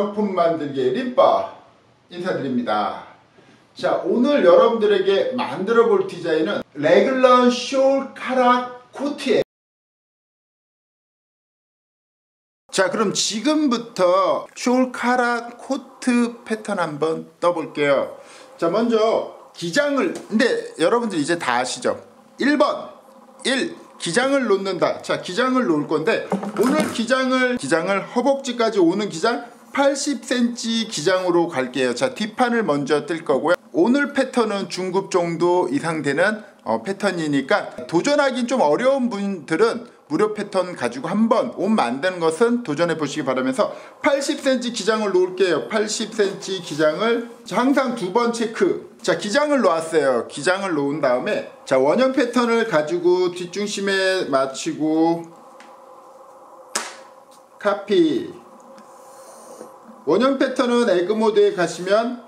명품 만들기의 림바 인사드립니다. 자, 오늘 여러분들에게 만들어 볼 디자인은 레글런 숄카락 코트예요. 자, 그럼 지금부터 숄카락 코트 패턴 한번 떠볼게요. 자, 먼저 기장을, 근데 여러분들 이제 다 아시죠? 1번 1. 기장을 놓는다. 자, 기장을 놓을 건데 오늘 기장을 허벅지까지 오는 기장 80cm 기장으로 갈게요. 자, 뒷판을 먼저 뜰 거고요. 오늘 패턴은 중급 정도 이상 되는 패턴이니까 도전하기 좀 어려운 분들은 무료 패턴 가지고 한번 옷 만드는 것은 도전해 보시기 바라면서 80cm 기장을 놓을게요. 80cm 기장을 항상 두 번 체크. 자, 기장을 놓았어요. 기장을 놓은 다음에 자, 원형 패턴을 가지고 뒷중심에 맞추고 카피. 원형 패턴은 에그 모드에 가시면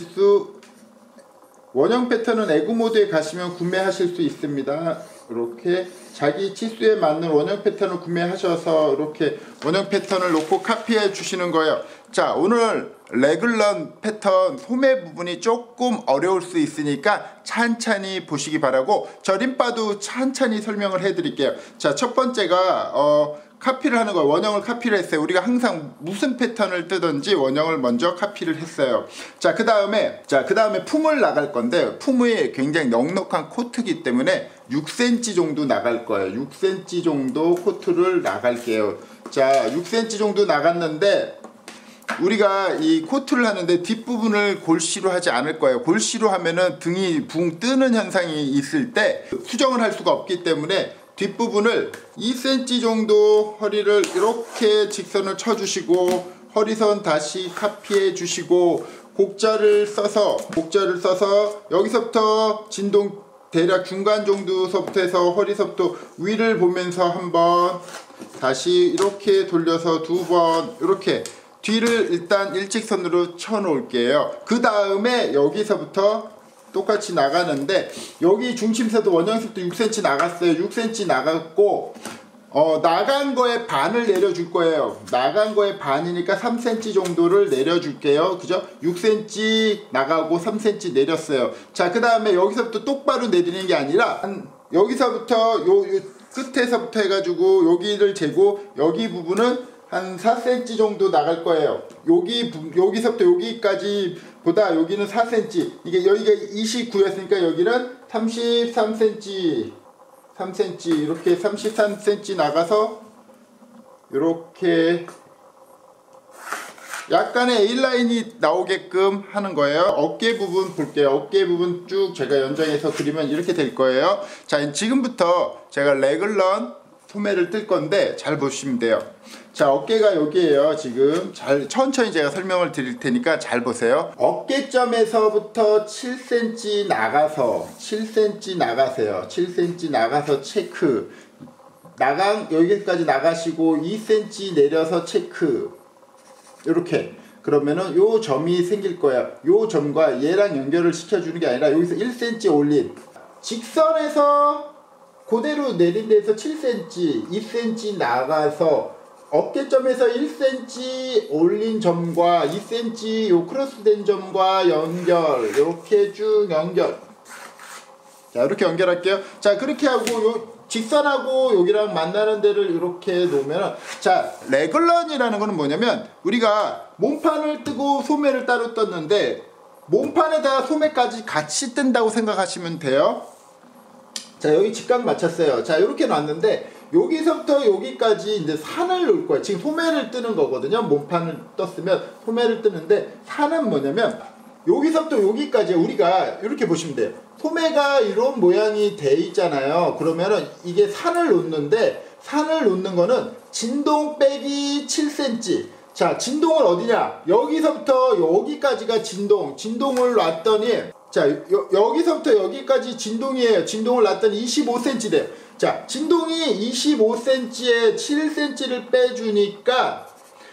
원형 패턴은 에그 모드에 가시면 구매하실 수 있습니다. 이렇게 자기 치수에 맞는 원형 패턴을 구매하셔서 이렇게 원형 패턴을 놓고 카피해 주시는 거예요. 자, 오늘 레글런 패턴 소매 부분이 조금 어려울 수 있으니까 찬찬히 보시기 바라고 저 림바도 찬찬히 설명을 해 드릴게요. 자, 첫 번째가 카피를 하는 거예요. 원형을 카피를 했어요. 우리가 항상 무슨 패턴을 뜨든지 원형을 먼저 카피를 했어요. 자, 그 다음에 품을 나갈 건데 품이 굉장히 넉넉한 코트이기 때문에 6cm 정도 나갈 거예요. 6cm 정도 코트를 나갈게요. 자, 6cm 정도 나갔는데 우리가 이 코트를 하는데 뒷부분을 골시로 하지 않을 거예요. 골시로 하면은 등이 붕 뜨는 현상이 있을 때 수정을 할 수가 없기 때문에 뒷부분을 2cm 정도 허리를 이렇게 직선을 쳐주시고 허리선 다시 카피해 주시고 곡자를 써서 여기서부터 진동 대략 중간 정도서부터 해서 허리서부터 위를 보면서 한번 다시 이렇게 돌려서 두 번 이렇게 뒤를 일단 일직선으로 쳐 놓을게요. 그 다음에 여기서부터 똑같이 나가는데 여기 중심선도 원형선도 6cm 나갔어요. 6cm 나갔고 나간 거에 반을 내려줄 거예요. 나간 거에 반이니까 3cm 정도를 내려줄게요. 그죠? 6cm 나가고 3cm 내렸어요. 자, 그 다음에 여기서부터 똑바로 내리는 게 아니라 여기서부터 요 끝에서부터 해가지고 여기를 재고 여기 부분은 한 4cm 정도 나갈 거예요. 여기서부터 여기까지 보다 여기는 4cm. 이게 여기가 29였으니까 여기는 33cm. 3cm 이렇게 33cm 나가서 이렇게 약간의 A라인이 나오게끔 하는 거예요. 어깨 부분 볼게요. 어깨 부분 쭉 제가 연장해서 그리면 이렇게 될 거예요. 자, 지금부터 제가 레글런 소매를 뜰 건데 잘 보시면 돼요. 자, 어깨가 여기에요. 지금 천천히 제가 설명을 드릴 테니까 잘 보세요. 어깨점에서부터 7cm 나가서 7cm 나가세요. 7cm 나가서 체크. 여기까지 나가시고 2cm 내려서 체크. 이렇게. 그러면은 요 점이 생길 거예요. 요 점과 얘랑 연결을 시켜주는 게 아니라 여기서 1cm 올린 직선에서 그대로 내린 데서 7cm, 2cm 나가서 어깨점에서 1cm 올린 점과 2cm 요 크로스된 점과 연결, 이렇게 쭉 연결. 자, 이렇게 연결할게요. 자, 그렇게 하고 요 직선하고 여기랑 만나는 데를 이렇게 놓으면, 자, 레글런이라는 거는 뭐냐면 우리가 몸판을 뜨고 소매를 따로 떴는데 몸판에다 소매까지 같이 뜬다고 생각하시면 돼요. 자, 여기 직각 맞췄어요. 자, 이렇게 놨는데 여기서부터 여기까지 이제 산을 놓을 거예요. 지금 소매를 뜨는 거거든요. 몸판을 떴으면 소매를 뜨는데 산은 뭐냐면 여기서부터 여기까지 우리가 이렇게 보시면 돼요. 소매가 이런 모양이 돼 있잖아요. 그러면은 이게 산을 놓는데 산을 놓는 거는 진동 빼기 7cm. 자, 진동은 어디냐? 여기서부터 여기까지가 진동을 놨더니 자, 여기서부터 여기까지 진동이에요. 진동을 놨더니 25cm 돼요. 자, 진동이 25cm에 7cm를 빼주니까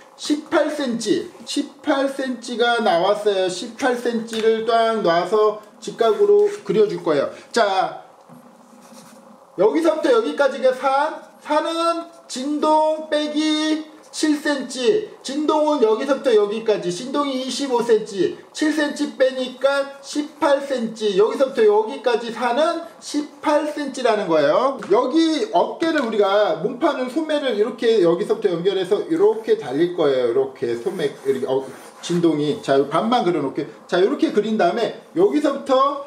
18cm가 나왔어요. 18cm를 딱 놔서 직각으로 그려줄 거예요. 자, 여기서부터 여기까지가 산은 진동 빼기 7cm, 진동은 여기서부터 여기까지, 진동이 25cm, 7cm 빼니까 18cm, 여기서부터 여기까지 사는 18cm라는 거예요. 여기 어깨를 우리가 몸판을 소매를 이렇게 여기서부터 연결해서 이렇게 달릴 거예요. 이렇게 소매 이렇게 진동이. 자, 반만 그려놓게. 자, 이렇게 그린 다음에 여기서부터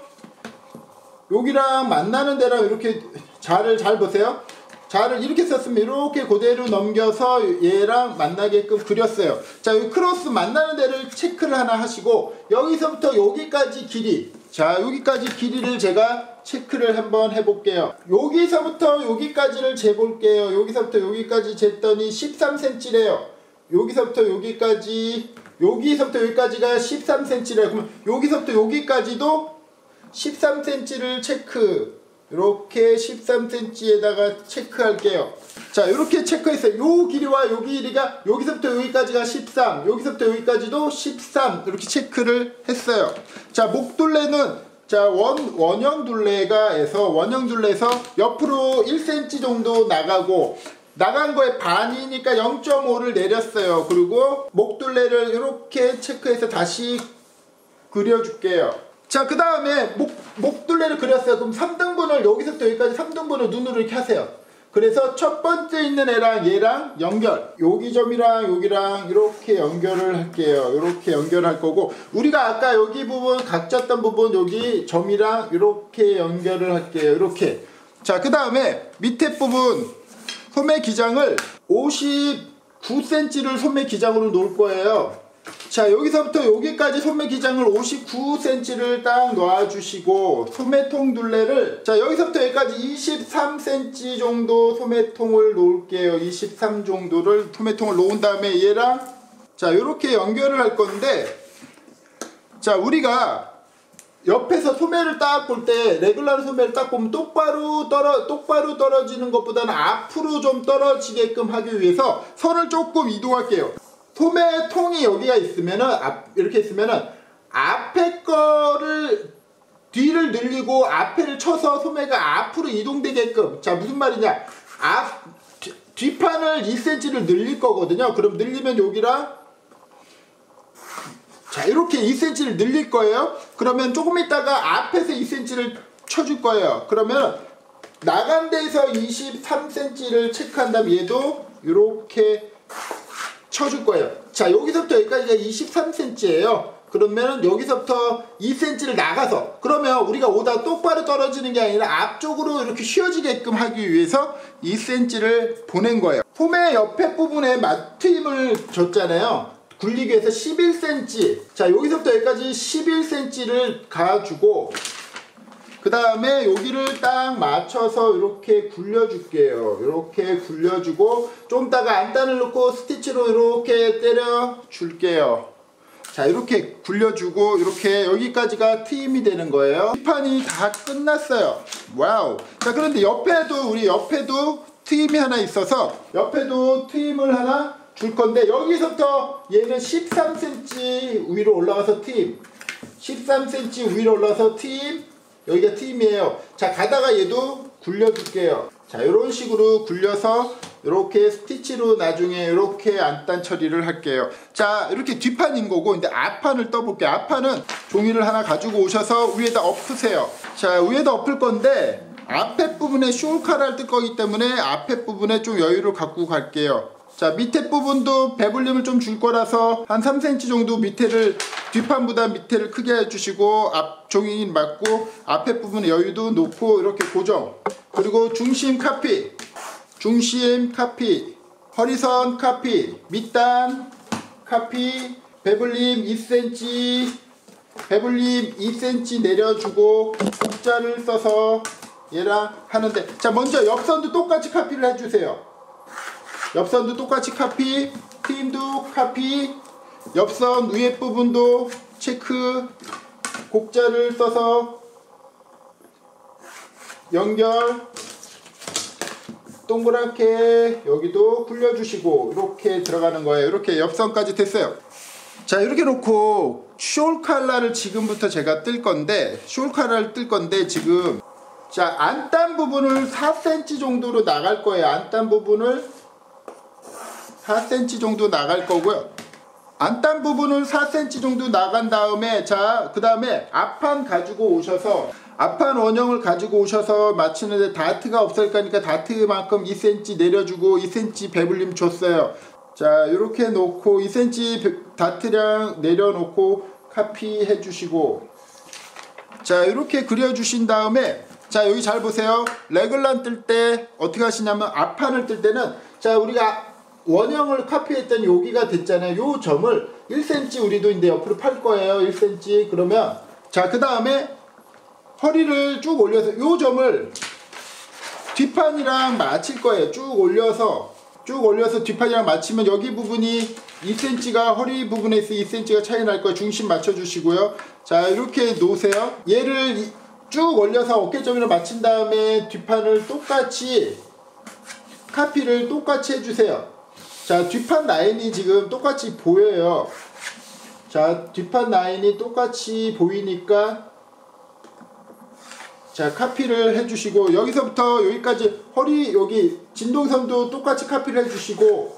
여기랑 만나는 데랑 이렇게 자를 잘 보세요. 자를 이렇게 썼으면 이렇게 그대로 넘겨서 얘랑 만나게끔 그렸어요. 자, 여기 크로스 만나는 데를 체크를 하나 하시고 여기서부터 여기까지 길이, 자, 여기까지 길이를 제가 체크를 한번 해볼게요. 여기서부터 여기까지를 재볼게요. 여기서부터 여기까지 쟀더니 13cm래요. 여기서부터 여기까지, 여기서부터 여기까지가 13cm래요. 그러면 여기서부터 여기까지도 13cm를 체크. 이렇게 13cm에다가 체크할게요. 자, 이렇게 체크했어요. 요 길이와 요 길이가 여기서부터 여기까지가 13, 여기서부터 여기까지도 13 이렇게 체크를 했어요. 자, 목둘레는 자 원형 둘레에서 옆으로 1cm 정도 나가고 나간 거에 반이니까 0.5를 내렸어요. 그리고 목둘레를 이렇게 체크해서 다시 그려줄게요. 자, 그 다음에 목둘레를 그렸어요. 그럼 3등분을 여기서부터 여기까지 3등분을 눈으로 이렇게 하세요. 그래서 첫 번째 있는 애랑 얘랑 연결, 여기 점이랑 여기랑 이렇게 연결을 할게요. 이렇게 연결할 거고, 우리가 아까 여기 부분 각졌던 부분 여기 점이랑 이렇게 연결을 할게요. 이렇게. 자, 그 다음에 밑에 부분 소매 기장을 59cm를 소매 기장으로 놓을 거예요. 자, 여기서부터 여기까지 소매 기장을 59cm를 딱 놔주시고 소매통 둘레를, 자, 여기서부터 여기까지 23cm 정도 소매통을 놓을게요. 23 정도를 소매통을 놓은 다음에 얘랑 자, 이렇게 연결을 할 건데, 자, 우리가 옆에서 소매를 딱 볼 때 레귤러 소매를 딱 보면 똑바로 떨어지는 것보다는 앞으로 좀 떨어지게끔 하기 위해서 선을 조금 이동할게요. 소매통이 여기가 있으면은 이렇게 있으면은 앞에 거를 뒤를 늘리고 앞에를 쳐서 소매가 앞으로 이동되게끔. 자, 무슨 말이냐, 뒷판을 2cm를 늘릴 거거든요. 그럼 늘리면 여기랑 자, 이렇게 2cm를 늘릴 거예요. 그러면 조금 있다가 앞에서 2cm를 쳐줄 거예요. 그러면 나간 데에서 23cm를 체크한 다음에 얘도 이렇게 쳐줄 거예요. 자, 여기서부터 여기까지가 23cm예요. 그러면 여기서부터 2cm를 나가서, 그러면 우리가 오다 똑바로 떨어지는 게 아니라 앞쪽으로 이렇게 휘어지게끔 하기 위해서 2cm를 보낸 거예요. 소매 옆에 부분에 맞트임을 줬잖아요. 굴리기 위해서 11cm. 자, 여기서부터 여기까지 11cm를 가주고, 그 다음에 여기를 딱 맞춰서 이렇게 굴려줄게요. 이렇게 굴려주고 좀 이따가 안단을 넣고 스티치로 이렇게 때려줄게요. 자, 이렇게 굴려주고 이렇게 여기까지가 트임이 되는 거예요. 뒷판이 다 끝났어요. 와우. 자, 그런데 우리 옆에도 트임이 하나 있어서 옆에도 트임을 하나 줄 건데, 여기서부터 얘는 13cm 위로 올라가서 트임, 13cm 위로 올라가서 트임, 여기가 트임이에요. 자, 가다가 얘도 굴려줄게요. 자, 이런 식으로 굴려서 이렇게 스티치로 나중에 이렇게 안단 처리를 할게요. 자, 이렇게 뒷판인 거고, 근데 앞판을 떠볼게요. 앞판은 종이를 하나 가지고 오셔서 위에다 엎으세요. 자, 위에다 엎을 건데 앞에 부분에 숄카를 뜰 거기 때문에 앞에 부분에 좀 여유를 갖고 갈게요. 자, 밑에 부분도 배불림을 좀 줄 거라서 한 3cm 정도 뒷판보다 밑에를 크게 해주시고 앞 종이 맞고 앞에 부분에 여유도 놓고 이렇게 고정. 그리고 중심 카피, 허리선 카피, 밑단 카피, 배불림 2cm 내려주고 곡자를 써서 얘랑 하는데, 자, 먼저 옆선도 똑같이 카피를 해주세요. 옆선도 똑같이 카피, 트임도 카피, 옆선 위에 부분도 체크, 곡자를 써서 연결, 동그랗게 여기도 굴려주시고 이렇게 들어가는 거예요. 이렇게 옆선까지 됐어요. 자, 이렇게 놓고 숄칼라를 지금부터 제가 뜰 건데, 지금 자, 안단 부분을 4cm 정도로 나갈 거예요. 안단 부분을 4cm 정도 나갈 거고요. 안단 부분은 4cm 정도 나간 다음에, 자, 그 다음에 앞판 가지고 오셔서, 앞판 원형을 가지고 오셔서 맞추는데 다트가 없을 거니까 다트만큼 2cm 내려주고 2cm 배불림 줬어요. 자, 이렇게 놓고 2cm 다트량 내려놓고 카피해 주시고, 자, 이렇게 그려주신 다음에, 자, 여기 잘 보세요. 레글란 뜰 때 어떻게 하시냐면, 앞판을 뜰 때는, 자, 우리가 원형을 카피했더니 여기가 됐잖아요. 요 점을 1cm 우리도 이제 옆으로 팔 거예요. 1cm. 그러면, 자, 그 다음에 허리를 쭉 올려서 요 점을 뒷판이랑 맞힐 거예요. 쭉 올려서 뒷판이랑 맞추면 여기 부분이 2cm가, 허리 부분에서 2cm가 차이 날 거예요. 중심 맞춰 주시고요. 자, 이렇게 놓으세요. 얘를 쭉 올려서 어깨점이랑 맞춘 다음에 뒷판을 똑같이 카피를 똑같이 해주세요. 자, 뒷판 라인이 지금 똑같이 보여요. 자, 뒷판 라인이 똑같이 보이니까, 자, 카피를 해주시고, 여기서부터 여기까지 허리, 여기 진동선도 똑같이 카피를 해주시고,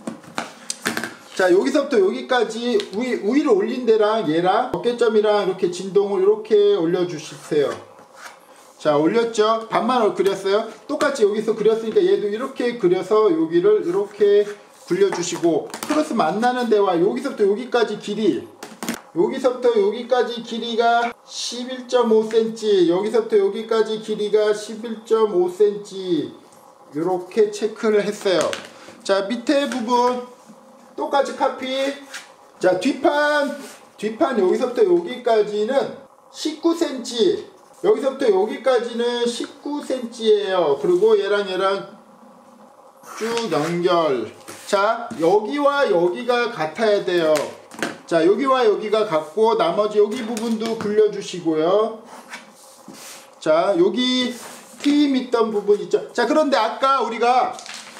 자, 여기서부터 여기까지 위로 올린 데랑 얘랑 어깨점이랑 이렇게 진동을 이렇게 올려주세요. 자, 올렸죠? 반만 그렸어요. 똑같이 여기서 그렸으니까 얘도 이렇게 그려서 여기를 이렇게 굴려주시고, 크로스 만나는 데와 여기서부터 여기까지 길이, 여기서부터 여기까지 길이가 11.5cm, 여기서부터 여기까지 길이가 11.5cm, 이렇게 체크를 했어요. 자, 밑에 부분 똑같이 카피. 자, 뒷판 여기서부터 여기까지는 19cm, 여기서부터 여기까지는 19cm예요. 그리고 얘랑 쭉 연결. 자, 여기와 여기가 같아야 돼요. 자, 여기와 여기가 같고 나머지 여기 부분도 굴려주시고요. 자, 여기 틈 있던 부분 있죠. 자, 그런데 아까 우리가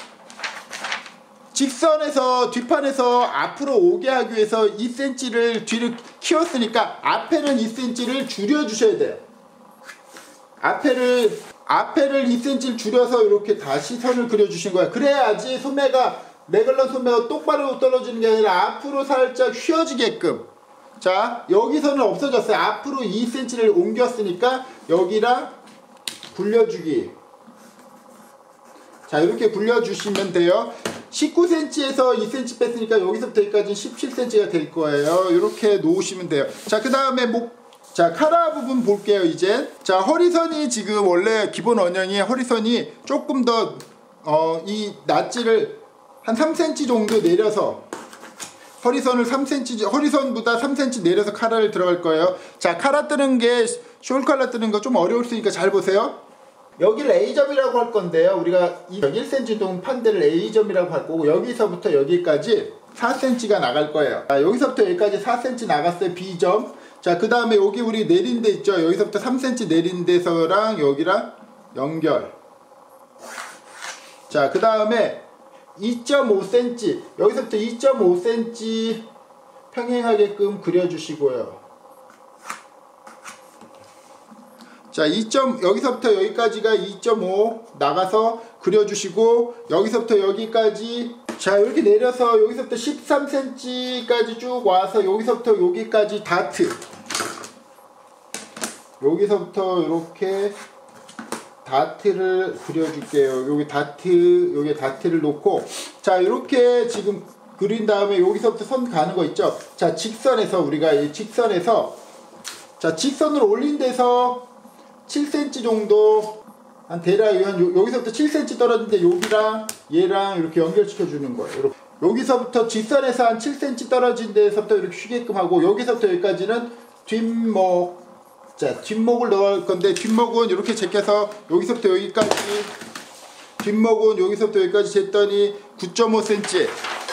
직선에서 뒷판에서 앞으로 오게 하기 위해서 2cm를 뒤를 키웠으니까 앞에는 2cm를 줄여주셔야 돼요. 앞에를 2cm를 줄여서 이렇게 다시 선을 그려주신 거예요. 그래야지 소매가, 레글런 소매가 똑바로 떨어지는 게 아니라 앞으로 살짝 휘어지게끔. 자, 여기서는 없어졌어요. 앞으로 2cm를 옮겼으니까 여기랑 굴려주기. 자, 이렇게 굴려주시면 돼요. 19cm에서 2cm 뺐으니까 여기서부터 여기까지 17cm가 될 거예요. 이렇게 놓으시면 돼요. 자, 그 다음에 자, 카라 부분 볼게요, 이제. 자, 허리선이 지금 원래 기본 원형이 허리선이 조금 더, 이 낫지를 한 3cm 정도 내려서, 허리선을 3cm, 허리선보다 3cm 내려서 카라를 들어갈 거예요. 자, 카라 뜨는 게, 숄 카라 뜨는 거 좀 어려울 수 있으니까 잘 보세요. 여기를 A점이라고 할 건데요. 우리가 이 1cm 동 판대를 A점이라고 할 거고, 여기서부터 여기까지 4cm가 나갈 거예요. 자, 여기서부터 여기까지 4cm 나갔어요. B점. 자, 그 다음에 여기 우리 내린 데 있죠. 여기서부터 3cm 내린 데서랑 여기랑 연결. 자, 그 다음에 2.5cm, 여기서부터 2.5cm 평행하게끔 그려주시고요. 자, 여기서부터 여기까지가 2.5 나가서 그려주시고, 여기서부터 여기까지, 자, 이렇게 내려서 여기서부터 13cm까지 쭉 와서 여기서부터 여기까지 다트. 여기서부터 이렇게 다트를 그려줄게요. 여기 다트를 놓고, 자, 이렇게 지금 그린 다음에 여기서부터 선 가는 거 있죠? 자, 직선에서 우리가 이 직선에서, 자, 직선을 올린 데서 7cm 정도, 한 대략 여기서부터 7cm 떨어진데 여기랑 얘랑 이렇게 연결시켜 주는 거예요. 이렇게. 여기서부터 직선에서 한 7cm 떨어진 데서부터 이렇게 쉬게끔 하고, 여기서부터 여기까지는 뒷목. 자, 뒷목을 넣을 건데, 뒷목은 이렇게 제껴서 여기서부터 여기까지, 뒷목은 여기서부터 여기까지 쟀더니 9.5cm.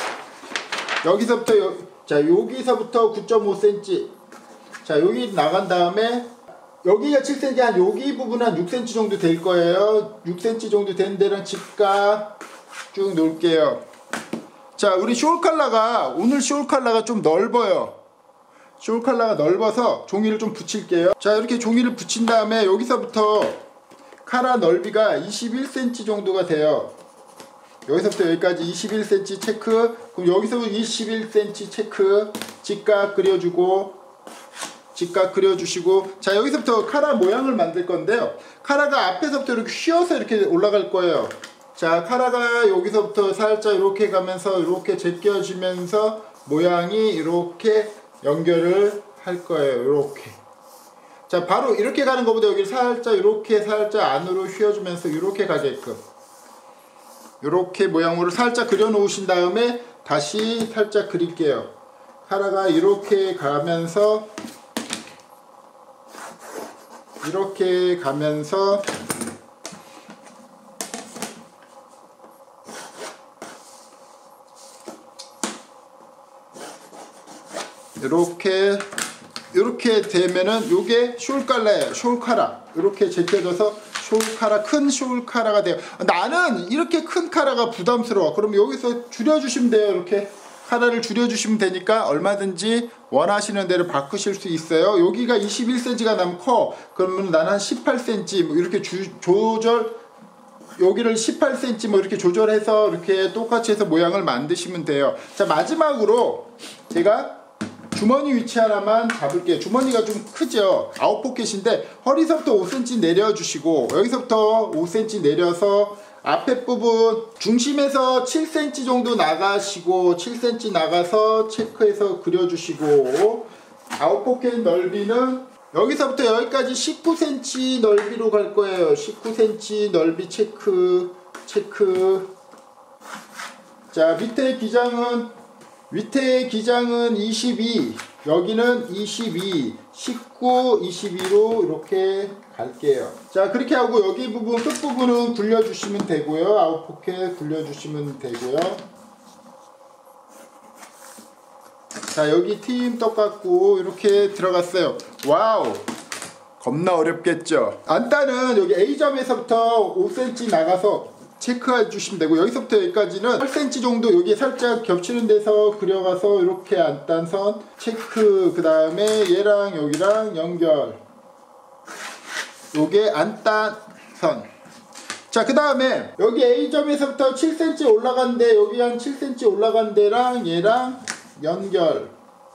여기서부터 자, 여기서부터 9.5cm. 자, 여기 나간 다음에 여기가 7cm, 한 여기 부분 한 6cm 정도 될 거예요. 6cm 정도 된 데랑 직각 쭉 놓을게요. 자, 우리 숄 칼라가, 오늘 숄 칼라가 좀 넓어요. 숄 칼라가 넓어서 종이를 좀 붙일게요. 자, 이렇게 종이를 붙인 다음에 여기서부터 카라 넓이가 21cm 정도가 돼요. 여기서부터 여기까지 21cm 체크. 그럼 여기서부터 21cm 체크. 직각 그려주고, 직각 그려주시고. 자, 여기서부터 카라 모양을 만들 건데요. 카라가 앞에서부터 이렇게 휘어서 이렇게 올라갈 거예요. 자, 카라가 여기서부터 살짝 이렇게 가면서 이렇게 제껴지면서 모양이 이렇게 연결을 할 거예요. 이렇게. 자, 바로 이렇게 가는 것보다 여기 살짝 이렇게 살짝 안으로 휘어주면서 이렇게 가게끔 이렇게 모양으로 살짝 그려 놓으신 다음에 다시 살짝 그릴게요. 카라가 이렇게 가면서 이렇게 가면서 이렇게 되면은 요게 숄칼라예요. 숄카라. 이렇게 제껴져서 숄카라, 큰 숄카라가 돼요. 나는 이렇게 큰 카라가 부담스러워. 그럼 여기서 줄여주시면 돼요. 이렇게 카라를 줄여주시면 되니까 얼마든지 원하시는 대로 바꾸실 수 있어요. 여기가 21cm가 나면 커. 그러면 나는 한 18cm 뭐 이렇게 조절, 여기를 18cm 뭐 이렇게 조절해서 이렇게 똑같이 해서 모양을 만드시면 돼요. 자, 마지막으로 제가 주머니 위치 하나만 잡을게요. 주머니가 좀 크죠? 아웃포켓인데 허리서부터 5cm 내려주시고 여기서부터 5cm 내려서 앞에 부분 중심에서 7cm 정도 나가시고 7cm 나가서 체크해서 그려주시고 아웃포켓 넓이는 여기서부터 여기까지 19cm 넓이로 갈 거예요. 19cm 넓이 체크. 자, 밑에 기장은 22, 여기는 22, 19, 22로 이렇게 갈게요. 자, 그렇게 하고 여기 부분 끝부분은 굴려주시면 되고요. 아웃포켓 굴려주시면 되고요. 자, 여기 팀 똑같고 이렇게 들어갔어요. 와우, 겁나 어렵겠죠? 안단은 여기 A점에서부터 5cm 나가서 체크해 주시면 되고 여기서부터 여기까지는 8cm 정도 여기 살짝 겹치는 데서 그려가서 이렇게 안단선 체크. 그 다음에 얘랑 여기랑 연결, 요게 안단선. 자, 그 다음에 여기 A점에서부터 7cm 올라간데 여기 한 7cm 올라간 데랑 얘랑 연결.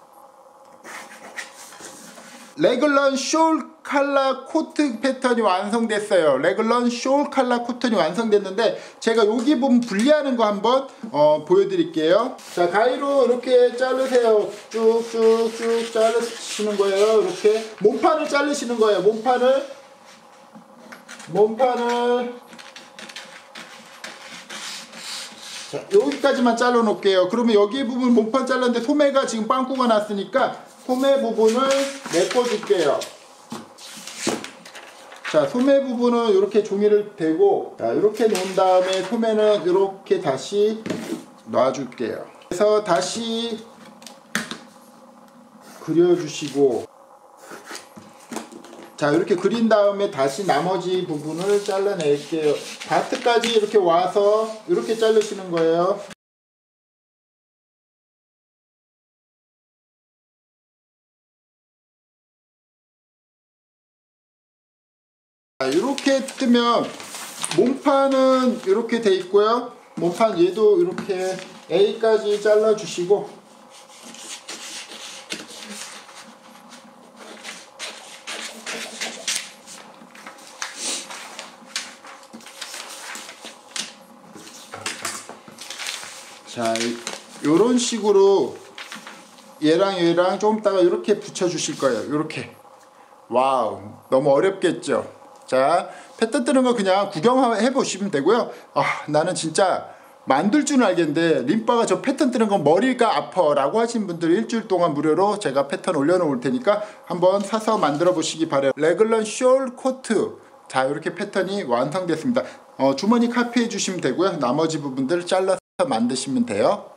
레글런 숄 칼라 코트 패턴이 완성됐어요. 레글런 숄 칼라 코튼이 완성됐는데 제가 여기 부분 분리하는 거 한번 보여드릴게요. 자, 가위로 이렇게 자르세요. 쭉쭉쭉 자르시는 거예요. 이렇게 몸판을 자르시는 거예요. 몸판을 자, 여기까지만 잘라 놓을게요. 그러면 여기 부분 몸판 잘랐는데 소매가 지금 빵꾸가 났으니까 소매 부분을 메꿔줄게요. 자, 소매 부분은 이렇게 종이를 대고, 자, 이렇게 놓은 다음에 소매는 이렇게 다시 놔줄게요. 그래서 다시 그려주시고, 자, 이렇게 그린 다음에 다시 나머지 부분을 잘라낼게요. 바트까지 이렇게 와서 이렇게 자르시는 거예요. 이렇게 뜨면 몸판은 이렇게 돼 있고요. 몸판 얘도 이렇게 A까지 잘라 주시고, 자, 요런 식으로 얘랑 얘랑 좀 이따가 이렇게 붙여 주실 거예요. 이렇게. 와우, 너무 어렵겠죠? 자, 패턴 뜨는 거 그냥 구경해 보시면 되고요. 아, 나는 진짜 만들 줄 알겠는데 림바가 저 패턴 뜨는 건 머리가 아파 라고 하신 분들 일주일 동안 무료로 제가 패턴 올려놓을 테니까 한번 사서 만들어 보시기 바래요. 레글런 숄 코트. 자, 이렇게 패턴이 완성됐습니다. 주머니 카피해 주시면 되고요. 나머지 부분들 잘라서 만드시면 돼요.